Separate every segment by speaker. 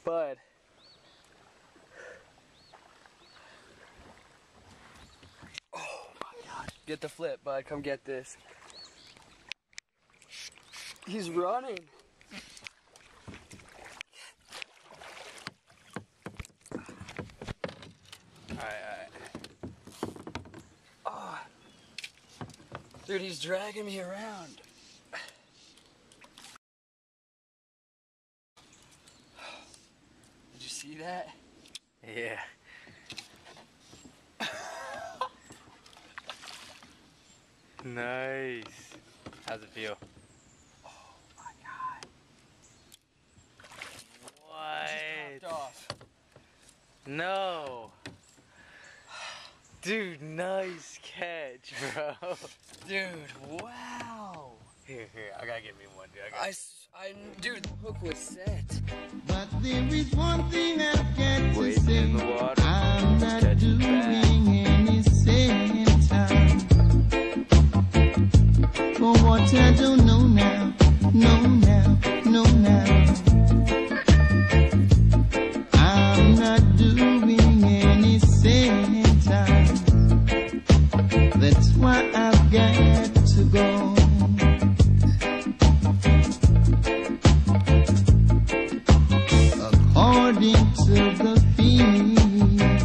Speaker 1: Bud. Oh my God. Get the flip, Bud. Come get this. He's running. Alright. Oh. Dude, he's dragging me around. Did you see that?
Speaker 2: Yeah. Nice. How's it feel?
Speaker 1: Oh my God.
Speaker 2: What?
Speaker 1: It just popped off.
Speaker 2: No. Dude, nice catch, bro.
Speaker 1: Dude, wow.
Speaker 2: Here, I gotta get me one, dude.
Speaker 1: Dude, the hook was set.
Speaker 3: But there is one thing I've got to
Speaker 2: Waiting
Speaker 3: say.
Speaker 2: in the water.
Speaker 3: I'm not
Speaker 2: Catching
Speaker 3: doing
Speaker 2: back.
Speaker 3: any same time. For what I don't know now, know now, know now. I'm not doing any same time. That's why I've got to go. According to the feeling,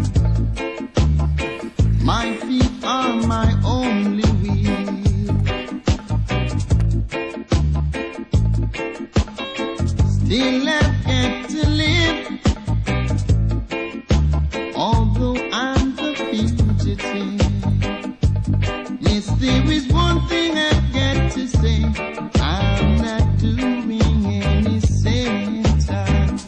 Speaker 3: my feet are my only wheel. Still I've got to live, although I'm the fugitive. Yes, there is one thing I've got to say. I'm not doing any same time.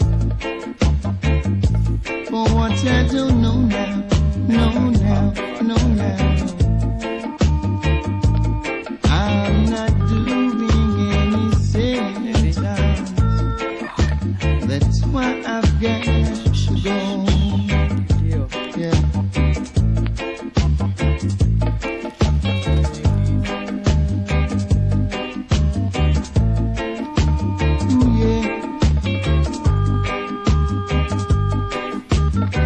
Speaker 3: For what I don't know now, know now, know now. I'm not doing any same time. That's why I've got to go. Yeah. Ooh, yeah.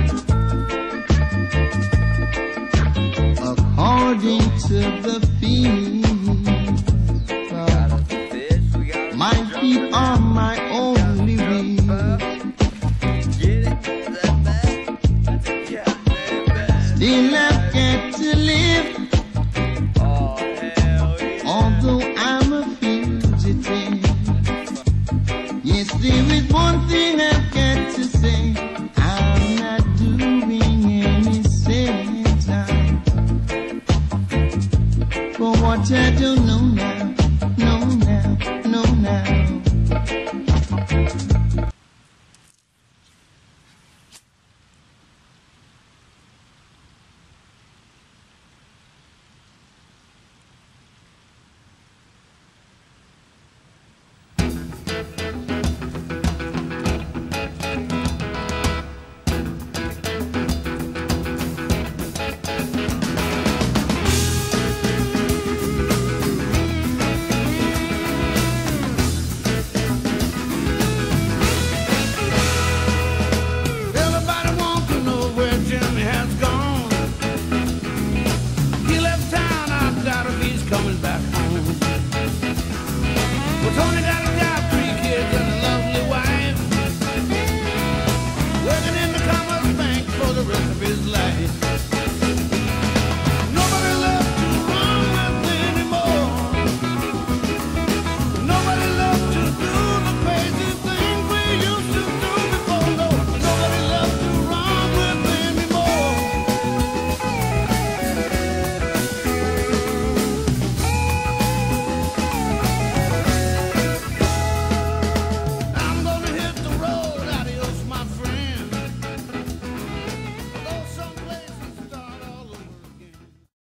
Speaker 3: According to the feeling,